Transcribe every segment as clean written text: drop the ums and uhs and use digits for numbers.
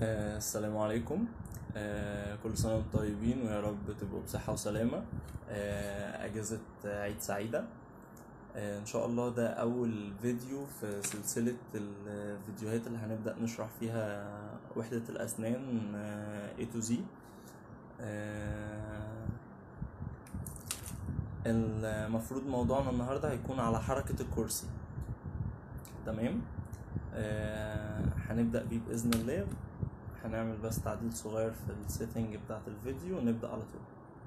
السلام عليكم. كل سنة وانتم طيبين ويا رب تبقوا بصحة وسلامة. أجازة عيد سعيدة. إن شاء الله ده أول فيديو في سلسلة الفيديوهات اللي هنبدأ نشرح فيها وحدة الأسنان A to Z. المفروض موضوعنا النهاردة هيكون على حركة الكرسي. تمام. هنبدأ بيه بإذن الله. هنعمل بس تعديل صغير في السيتنج بتاعت الفيديو ونبدأ على طول.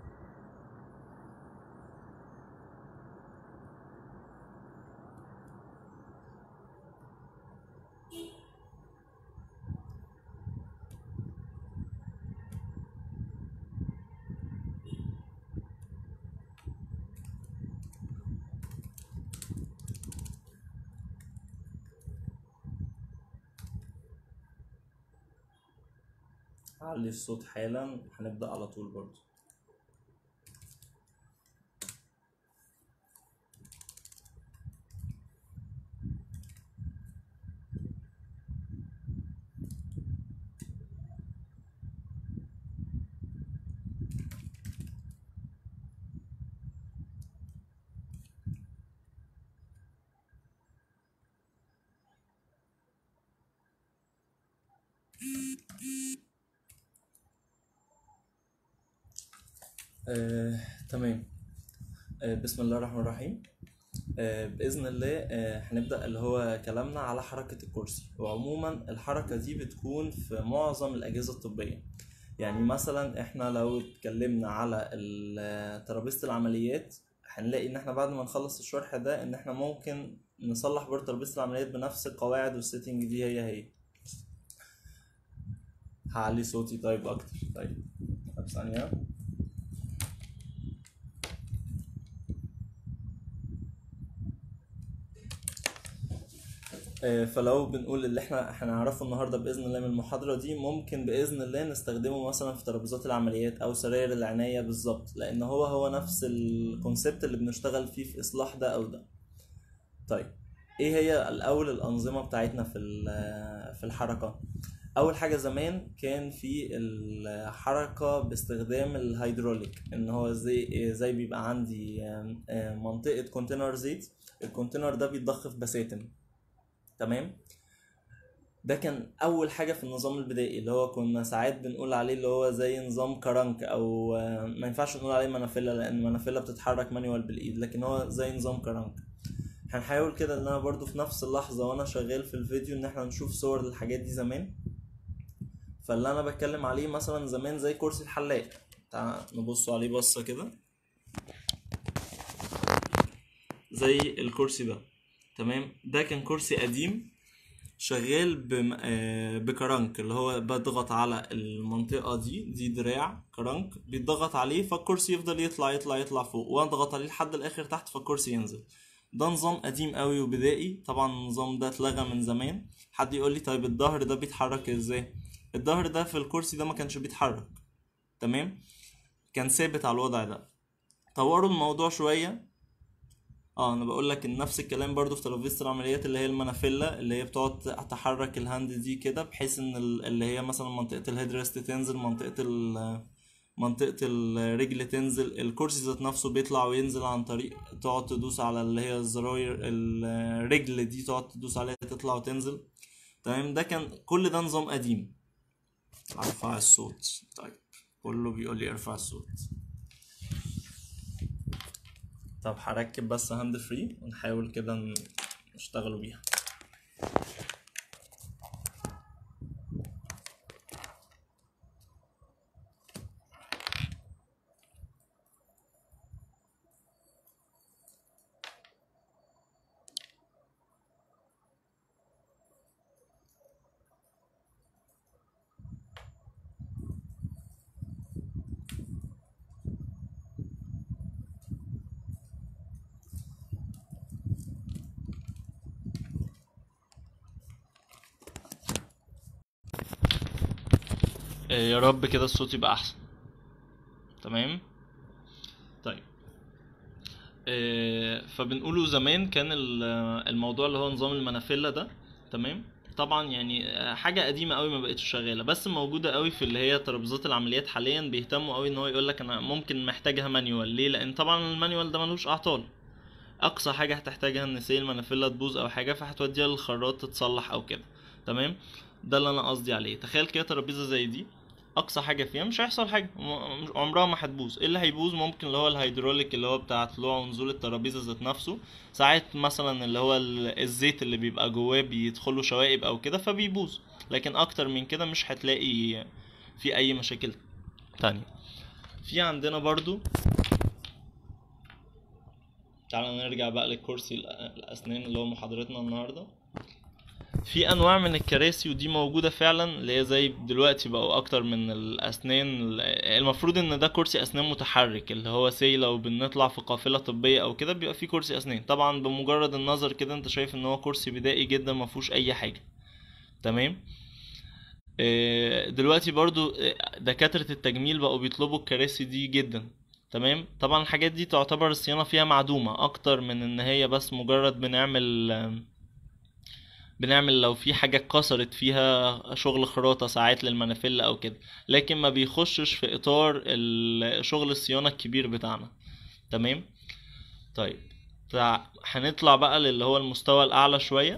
هعلي الصوت حالا، هنبدأ على طول برضو. تمام. بسم الله الرحمن الرحيم. بإذن الله هنبدأ اللي هو كلامنا على حركة الكرسي. وعموما الحركة دي بتكون في معظم الأجهزة الطبية. يعني مثلا احنا لو اتكلمنا على ترابيزة العمليات هنلاقي ان احنا بعد ما نخلص الشرح ده ان احنا ممكن نصلح برضه ترابيزة العمليات بنفس القواعد والسيتنج دي هي. هعلي صوتي طيب اكتر. طيب ثانية. فلو بنقول اللي احنا هنعرفه النهارده باذن الله من المحاضره دي ممكن باذن الله نستخدمه مثلا في ترابيزات العمليات او سراير العنايه بالظبط، لان هو نفس الكونسبت اللي بنشتغل فيه في اصلاح ده او ده. طيب ايه هي الاول الانظمه بتاعتنا في الحركه؟ اول حاجه زمان كان في الحركه باستخدام الهيدروليك، ان هو زي بيبقى عندي منطقه كونتينر زيت. الكونتينر ده بيتضخ في بساتم. تمام. ده كان اول حاجه في النظام البدائي، اللي هو كنا ساعات بنقول عليه اللي هو زي نظام كرنك، او ما ينفعش نقول عليه منافله لان المنافله بتتحرك مانيوال بالايد، لكن هو زي نظام كرنك. هنحاول كده ان انا برضو في نفس اللحظه وانا شغال في الفيديو ان احنا نشوف صور للحاجات دي زمان. فاللي انا بتكلم عليه مثلا زمان زي كرسي الحلاق. تعال نبص عليه بصه كده. زي الكرسي ده. تمام. ده كان كرسي قديم شغال بكرنك، اللي هو بضغط على المنطقة دي دراع كرنك بيتضغط عليه فالكرسي يفضل يطلع فوق، واضغط عليه لحد الاخر تحت فالكرسي ينزل. ده نظام قديم قوي وبدائي. طبعا النظام ده اتلغى من زمان. حد يقول لي طيب الظهر ده بيتحرك ازاي؟ الظهر ده في الكرسي ده ما كانش بيتحرك. تمام. كان ثابت على الوضع ده. طوروا الموضوع شوية. انا بقول لك ان نفس الكلام برضو في ترابيزه العمليات اللي هي المنافله، اللي هي بتقعد تحرك الهاند دي كده بحيث ان اللي هي مثلا منطقه الهيد ريست تنزل، منطقه الرجل تنزل، الكرسي ذات نفسه بيطلع وينزل عن طريق تقعد تدوس على اللي هي الزراير، الرجل دي تقعد تدوس عليها تطلع وتنزل. تمام. ده كان كل ده نظام قديم. ارفع الصوت. طيب كله بيقول لي ارفع الصوت. طب هركب بس هاند فري ونحاول كده نشتغلوا بيها. يا رب كده الصوت يبقى احسن. تمام. طيب فبنقوله زمان كان الموضوع اللي هو نظام المنافلة ده. تمام. طبعا يعني حاجه قديمه قوي ما بقتش شغاله، بس موجوده قوي في اللي هي ترابيزات العمليات حاليا. بيهتموا قوي ان هو يقول لك انا ممكن محتاجها مانيوال. ليه؟ لان طبعا المانيوال ده ملوش اعطال. اقصى حاجه هتحتاجها ان سيل المانيفيلا تبوظ او حاجه، فهتوديها للخراط تتصلح او كده. تمام. ده اللي انا قصدي عليه. تخيل كده ترابيزه زي دي، اقصى حاجه فيها مش هيحصل حاجه، عمرها ما هتبوظ. ايه اللي هيبوظ؟ ممكن اللي هو الهيدروليك اللي هو بتاع طلوع ونزول الترابيزه ذات نفسه. ساعات مثلا اللي هو الزيت اللي بيبقى جواه بيدخله شوائب او كده فبيبوظ، لكن اكتر من كده مش هتلاقي في اي مشاكل تانية. في عندنا برضو، تعالى نرجع بقى للكرسي الاسنان اللي هو محاضرتنا النهارده. في انواع من الكراسي ودي موجوده فعلا، اللي هي زي دلوقتي بقوا اكتر من الاسنان. المفروض ان ده كرسي اسنان متحرك، اللي هو سي لو بنطلع في قافله طبيه او كده بيبقى فيه كرسي اسنان. طبعا بمجرد النظر كده انت شايف ان هو كرسي بدائي جدا ما فيهوش اي حاجه. تمام. دلوقتي برضو دكاتره التجميل بقوا بيطلبوا الكراسي دي جدا. تمام. طبعا الحاجات دي تعتبر الصيانه فيها معدومه اكتر من ان هي بس مجرد بنعمل لو في حاجة اتكسرت فيها شغل خراطة ساعات للمنافلة او كده، لكن ما بيخشش في اطار شغل الصيانة الكبير بتاعنا. تمام. طيب هنطلع بقى للي هو المستوى الاعلى شوية.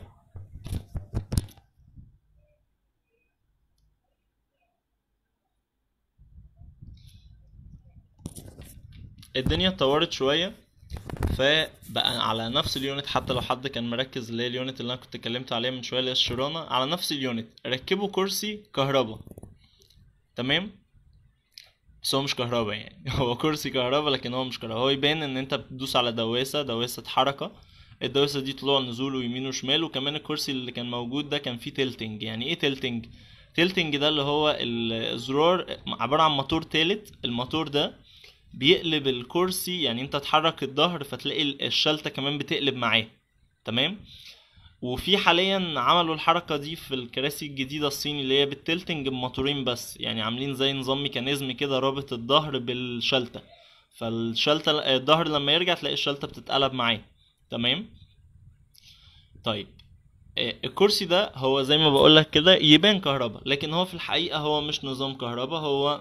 الدنيا اتطورت شوية، فبقى على نفس اليونت، حتى لو حد كان مركز اللي هي اليونت اللي انا كنت اتكلمت عليها من شويه اللي هي الشرانه، على نفس اليونت ركبوا كرسي كهرباء. تمام. بس هو مش كهرباء يعني هو كرسي كهرباء لكن هو مش كهرباء. هو يبان ان انت بتدوس على دواسة حركة. الدواسة دي طلوع نزول ويمين وشمال. وكمان الكرسي اللي كان موجود ده كان فيه تيلتنج. يعني ايه تيلتنج؟ تيلتنج ده اللي هو الزرار عبارة عن موتور تالت. الموتور ده بيقلب الكرسي، يعني انت تحرك الظهر فتلاقي الشلتة كمان بتقلب معاه. تمام. وفي حاليا عملوا الحركة دي في الكراسي الجديدة الصيني اللي هي بالتلتنج بموتورين بس، يعني عاملين زي نظام ميكانيزم كده رابط الظهر بالشلتة. فالشلتة الظهر لما يرجع تلاقي الشلتة بتتقلب معاه. تمام. طيب الكرسي ده هو زي ما بقولك كده يبان كهرباء، لكن هو في الحقيقة هو مش نظام كهرباء،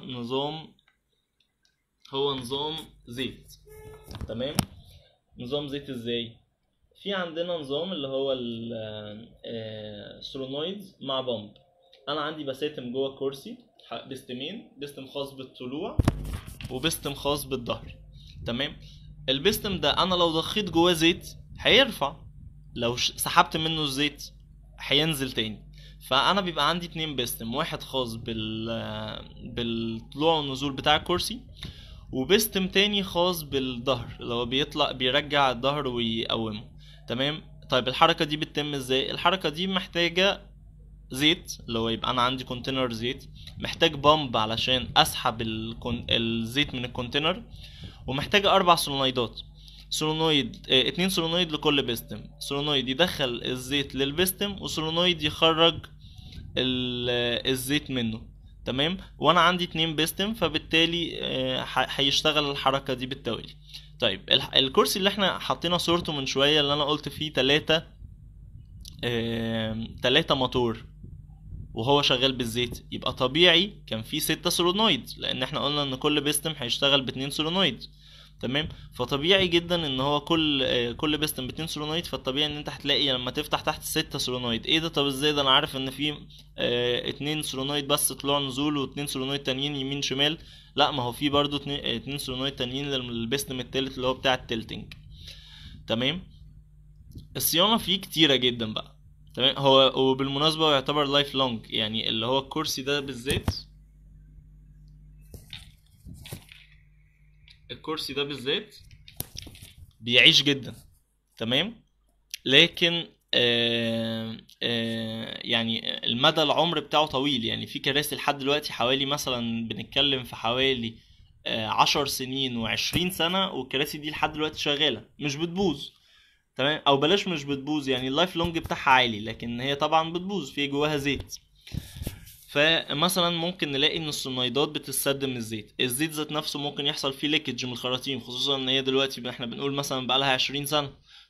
هو نظام زيت. تمام. نظام زيت ازاي؟ في عندنا نظام اللي هو السولونويدز مع بامب. انا عندي بساتم جوه الكرسي، بستمين، بستم خاص بالطلوع وبستم خاص بالظهر. تمام. البستم ده انا لو ضخيت جواه زيت هيرفع، لو سحبت منه الزيت هينزل تاني. فانا بيبقى عندي 2 بستم، واحد خاص بالطلوع والنزول بتاع الكرسي، وبستم تاني خاص بالظهر اللي هو بيطلع بيرجع الظهر ويقومه. تمام. طيب الحركة دي بتتم ازاي؟ الحركة دي محتاجة زيت، اللي هو يبقى انا عندي كونتينر زيت، محتاج بامب علشان اسحب الزيت من الكونتينر، ومحتاجة 4 سولونويدات. سولونويد 2 سولونويد لكل بستم. سولونويد يدخل الزيت للبستم، وسولونويد يخرج الزيت منه. تمام. وانا عندي 2 بيستم، فبالتالي هيشتغل الحركة دي بالتوالي. طيب الكرسي اللي احنا حطينا صورته من شوية اللي انا قلت فيه 3 موتور وهو شغال بالزيت، يبقى طبيعي كان فيه 6 سولونويد، لان احنا قلنا ان كل بيستم هيشتغل ب2 سولونويد. تمام. فطبيعي جدا ان هو كل بيستم ب2 سولونويد، فالطبيعي ان انت هتلاقي لما تفتح تحت 6 سولونويد. ايه ده؟ طب ازاي ده؟ انا عارف ان في 2 سولونويد بس طلوع نزول و2 سولونويد تانيين يمين شمال. لا، ما هو في برضو 2 سولونويد تانيين للبيستم التالت اللي هو بتاع التلتنج. تمام. الصيانة فيه كتيرة جدا بقى. تمام. هو وبالمناسبة يعتبر لايف لونج، يعني اللي هو الكرسي ده بالذات، بيعيش جدا. تمام. لكن يعني المدى العمر بتاعه طويل. يعني في كراسي لحد دلوقتي حوالي مثلا بنتكلم في حوالي 10 سنين و20 سنة، والكراسي دي لحد دلوقتي شغالة مش بتبوظ. تمام. او بلاش مش بتبوظ، يعني اللايف لونج بتاعها عالي، لكن هي طبعا بتبوظ في جواها زيت. فمثلا ممكن نلاقي ان السونايدات بتتسد من الزيت ذات نفسه ممكن يحصل فيه ليكج من الخراطيم، خصوصا ان هي دلوقتي احنا بنقول مثلا بقالها 20 سنة،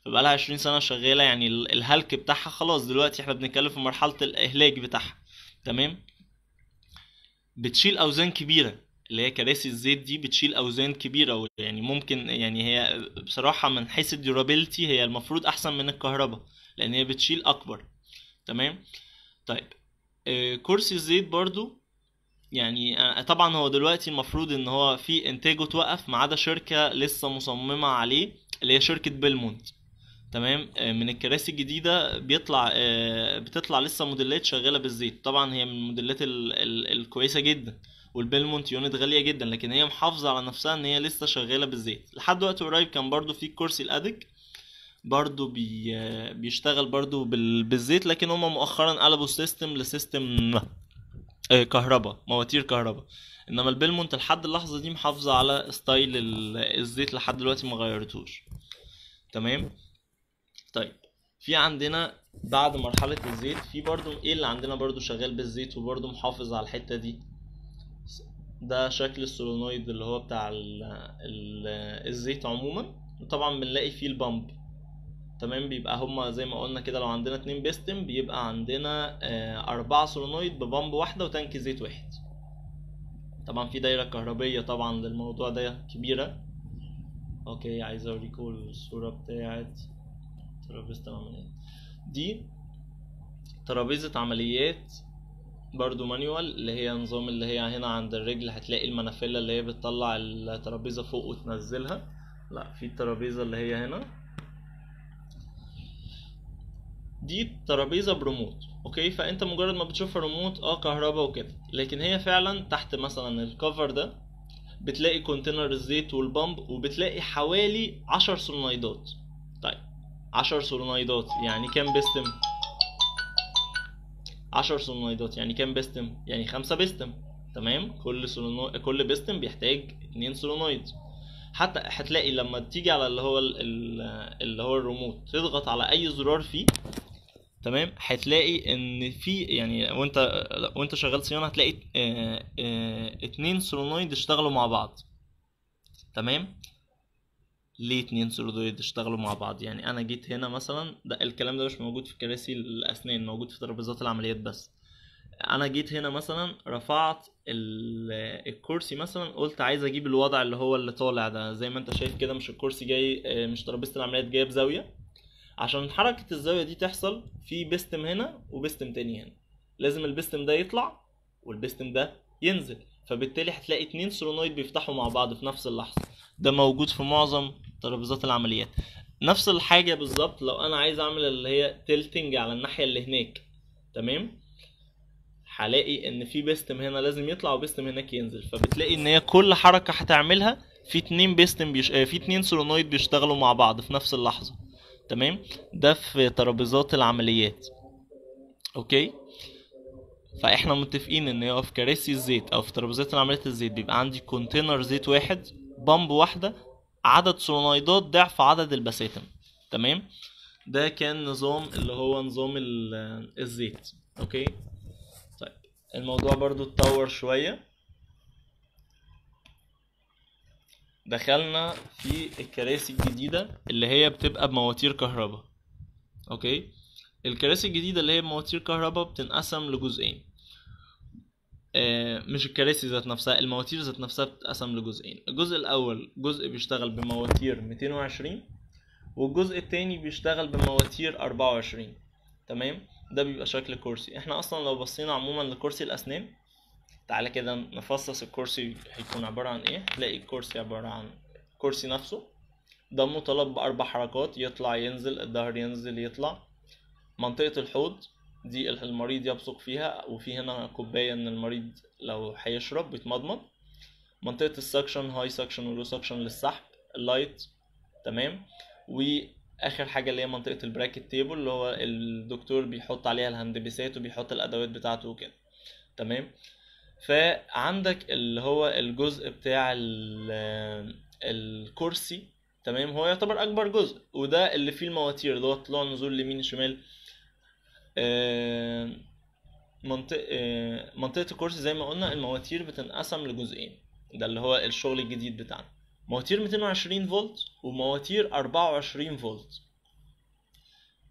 فبقالها 20 سنة شغالة، يعني الهلك بتاعها خلاص، دلوقتي احنا بنتكلم في مرحلة الإهلاك بتاعها. تمام. بتشيل أوزان كبيرة، اللي هي كراسي الزيت دي بتشيل أوزان كبيرة، يعني ممكن، يعني هي بصراحة من حيث الديورابيلتي هي المفروض أحسن من الكهرباء، لأن هي بتشيل أكبر. تمام. طيب كرسي الزيت برضو، يعني طبعا هو دلوقتي المفروض ان هو في انتاجه توقف ما عدا شركة لسه مصممة عليه، اللي هي شركة بيلمونت. تمام. من الكراسي الجديدة بتطلع لسه موديلات شغالة بالزيت، طبعا هي من الموديلات الكويسة جدا، والبيلمونت يونت غالية جدا، لكن هي محافظة على نفسها ان هي لسه شغالة بالزيت. لحد وقت قريب كان برضو في الكرسي الادك برضو بيشتغل برضو بالزيت، لكن هما مؤخرا قلبوا السيستم لسيستم كهرباء، مواتير كهرباء. انما البيلمونت لحد اللحظه دي محافظه على ستايل الزيت لحد دلوقتي ما غيرتوش. تمام. طيب في عندنا بعد مرحله الزيت في برضو ايه اللي عندنا برضو شغال بالزيت وبرضو محافظ على الحته دي. ده شكل السولونويد اللي هو بتاع الزيت عموما. وطبعا بنلاقي فيه البامب. تمام. بيبقى هما زي ما قلنا كده، لو عندنا 2 بيستم بيبقى عندنا 4 سولونويد ببامب واحدة وتانك زيت واحد. طبعا في دايرة كهربية طبعا للموضوع ده كبيرة. اوكي، عايز اوريكم الصورة بتاعت ترابيزة العمليات دي. ترابيزة عمليات برضو مانيوال، اللي هي نظام اللي هي هنا عند الرجل هتلاقي المنافلة اللي هي بتطلع الترابيزة فوق وتنزلها. لا، في الترابيزة اللي هي هنا دي ترابيزه بريموت. اوكي، فانت مجرد ما بتشوفها ريموت كهرباء وكده، لكن هي فعلا تحت مثلا الكفر ده بتلاقي كونتينر الزيت والبامب، وبتلاقي حوالي 10 سولنايدات. طيب 10 سولنايدات يعني كام بيستم؟ 10 سولنايدات يعني كام بيستم؟ يعني 5 بيستم. تمام. كل بيستم بيحتاج 2 سولنايد. حتى هتلاقي لما تيجي على اللي هو الريموت تضغط على اي زرار فيه، تمام، هتلاقي ان في، يعني وانت شغال صيانه هتلاقي 2 سولونويد اشتغلوا مع بعض. تمام. ليه 2 سولونويد اشتغلوا مع بعض؟ يعني انا جيت هنا مثلا، ده الكلام ده مش موجود في كراسي الاسنان، موجود في ترابيزات العمليات بس. انا جيت هنا مثلا رفعت الكرسي مثلا، قلت عايز اجيب الوضع اللي هو اللي طالع ده، زي ما انت شايف كده، مش الكرسي جاي، مش ترابيزه العمليات جايه بزاويه. عشان حركة الزاوية دي تحصل في بيستم هنا وبيستم تاني هنا، لازم البيستم ده يطلع والبيستم ده ينزل، فبالتالي هتلاقي 2 سولونويد بيفتحوا مع بعض في نفس اللحظة. ده موجود في معظم ترابيزات العمليات. نفس الحاجة بالظبط لو انا عايز اعمل اللي هي تلتنج على الناحية اللي هناك. تمام. هلاقي ان في بيستم هنا لازم يطلع وبيستم هناك ينزل، فبتلاقي ان هي كل حركة هتعملها في 2 بيستم في 2 سولونويد بيشتغلوا مع بعض في نفس اللحظة. تمام. ده في ترابيزات العمليات. اوكي. فاحنا متفقين ان هو في كراسي الزيت او في ترابيزات العمليات الزيت بيبقى عندي كونتينر زيت واحد، بامب واحدة، عدد سولنايدات ضعف عدد البساتم. تمام. ده كان نظام اللي هو نظام الزيت. اوكي. طيب الموضوع برضو اتطور شوية، دخلنا في الكراسي الجديدة اللي هي بتبقى بمواتير كهرباء. اوكي. الكراسي الجديدة اللي هي بمواتير كهرباء بتنقسم لجزئين. مش الكراسي ذات نفسها، المواتير ذات نفسها بتتقسم لجزئين. الجزء الاول جزء بيشتغل بمواتير 220، والجزء التاني بيشتغل بمواتير 24. تمام. ده بيبقى شكل كرسي. احنا اصلا لو بصينا عموما لكرسي الاسنان، تعالى كده نفصص الكرسي هيكون عبارة عن ايه. تلاقي الكرسي عبارة عن كرسي نفسه، ده مطالب باربع حركات، يطلع ينزل، الظهر ينزل يطلع. منطقة الحوض دي المريض يبصق فيها، وفي هنا كوباية ان المريض لو هيشرب بيتمضمض. منطقة السكشن، هاي سكشن ولو سكشن للسحب، اللايت. تمام. واخر حاجة اللي هي منطقة البراكت تيبل، اللي هو الدكتور بيحط عليها الهندبسات وبيحط الادوات بتاعته وكده. تمام. فعندك اللي هو الجزء بتاع الكرسي. تمام. هو يعتبر اكبر جزء، وده اللي فيه المواتير، اللي هو طلوع نزول يمين شمال. منطقة الكرسي زي ما قلنا المواتير بتنقسم لجزئين، ده اللي هو الشغل الجديد بتاعنا. مواتير 220 فولت ومواتير 24 فولت.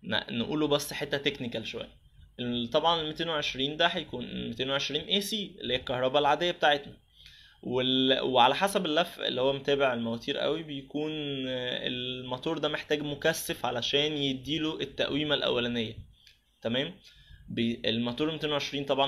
نقوله بس حته تكنيكال شويه. طبعا ال 220 ده هيكون 220 اي سي اللي هي الكهرباء العاديه بتاعتنا، وعلى حسب اللف اللي هو متابع المواتير قوي بيكون الموتور ده محتاج مكثف علشان يديله التقويمه الاولانيه. تمام. الموتور 220 طبعا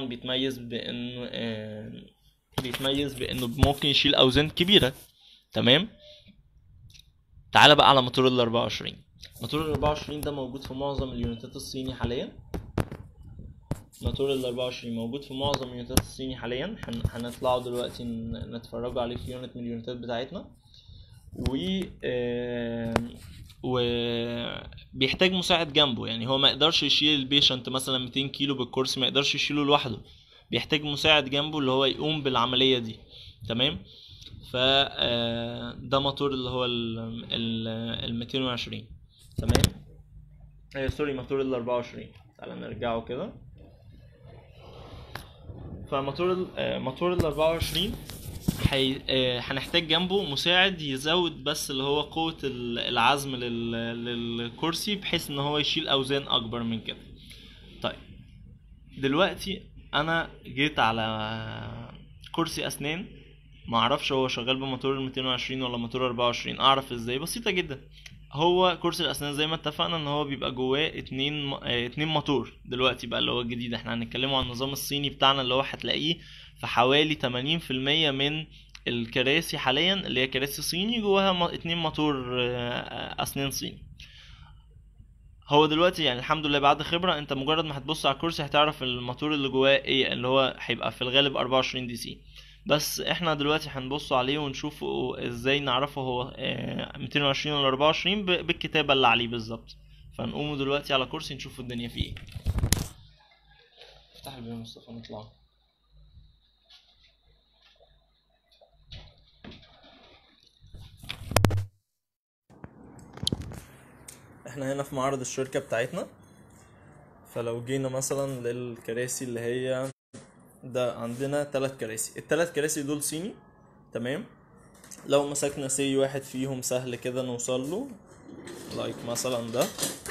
بيتميز بانه ممكن يشيل اوزان كبيره. تمام. تعال بقى على موتور ال 24. موتور ال 24 ده موجود في معظم اليونتات الصيني حاليا. موتور ال 24 موجود في معظم اليونتات الصيني حاليا. هنطلعوا دلوقتي نتفرجوا عليه في يونت من اليونتات بتاعتنا. و بيحتاج مساعد جنبه، يعني هو ما يقدرش يشيل البيشنت مثلا 200 كيلو بالكرسي، ما يقدرش يشيله لوحده، بيحتاج مساعد جنبه اللي هو يقوم بالعملية دي. تمام. ف ده موتور اللي هو ال 220. تمام. سوري، موتور ال 24. تعالى نرجعه كده. فموتور ال 24 هنحتاج جنبه مساعد يزود بس اللي هو قوة العزم للكرسي بحيث ان هو يشيل اوزان اكبر من كده. طيب دلوقتي انا جيت على كرسي اسنان، ما اعرفش هو شغال بموتور ال 220 ولا موتور 24. اعرف ازاي؟ بسيطة جدا. هو كرسي الاسنان زي ما اتفقنا ان هو بيبقى جواه اتنين موتور. دلوقتي بقى اللي هو الجديد احنا هنتكلموا عن النظام الصيني بتاعنا اللي هو هتلاقيه في حوالي 80% من الكراسي حاليا اللي هي كراسي صيني جواها اتنين موتور اسنان صيني. هو دلوقتي يعني الحمد لله بعد خبرة انت مجرد ما هتبص على الكرسي هتعرف الموتور اللي جواه ايه، اللي هو هيبقى في الغالب 24 دي سي. بس احنا دلوقتي هنبص عليه ونشوفه ازاي نعرفه هو 220 ولا 24 بالكتابة اللي عليه بالظبط. فنقوم دلوقتي على كرسي نشوف الدنيا فيه ايه. افتح الباب يا مصطفى نطلع. احنا هنا في معرض الشركة بتاعتنا. فلو جينا مثلا للكراسي اللي هي ده، عندنا 3 كراسي. ال3 كراسي دول صيني. تمام. لو مسكنا سي واحد فيهم سهل كده نوصل له، لايك مثلا ده